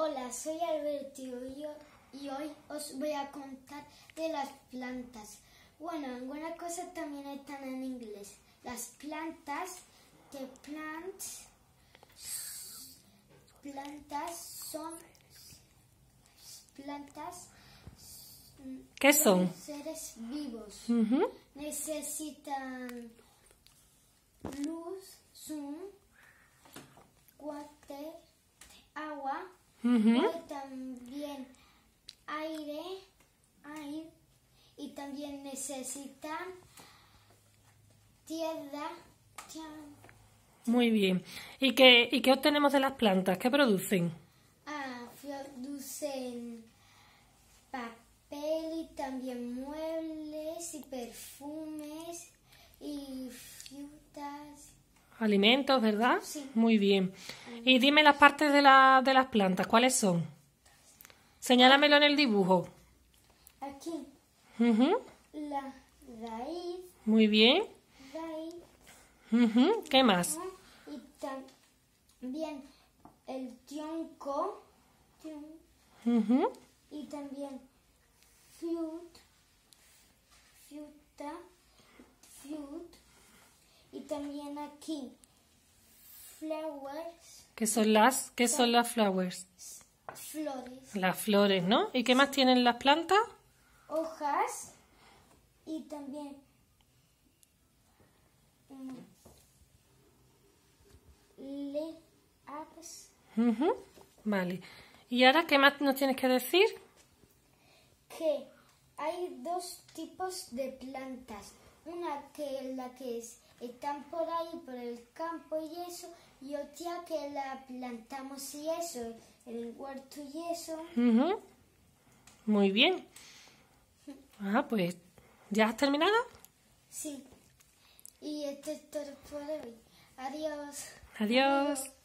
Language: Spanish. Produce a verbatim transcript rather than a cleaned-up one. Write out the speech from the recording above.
Hola, soy Alberto y, yo, y hoy os voy a contar de las plantas. Bueno, algunas cosas también están en inglés. Las plantas, the plants, plantas son plantas. ¿Qué son? Seres vivos. Uh-huh. Necesitan luz, sun, water, agua, Uh-huh. y también aire, aire, y también necesitan tierra. Muy bien. ¿Y qué, ¿Y qué obtenemos de las plantas? ¿Qué producen? Ah, producen papel y también muebles y perfumes y frutas. Alimentos, ¿verdad? Sí. Muy bien. Y dime las partes de, la, de las plantas, ¿cuáles son? Señálamelo en el dibujo. Aquí, Uh-huh. la raíz, Muy bien. raíz, Uh-huh. ¿Qué más? ¿no? Y también el tronco, tron- Uh-huh. y también fruit, fruta, fruit, y también aquí flowers, ¿Qué son las, qué son las flowers? flores, Las flores, ¿no? ¿Y qué más tienen las plantas? hojas y también um, leaves, Uh-huh. Vale. ¿Y ahora qué más nos tienes que decir? que hay dos tipos de plantas. Una que es la que es, están por ahí, por el campo y eso, y otra que la plantamos y eso, en el huerto y eso. Uh-huh. Muy bien. Ah, pues, ¿ya has terminado? Sí. Y esto es todo por hoy. Adiós. Adiós.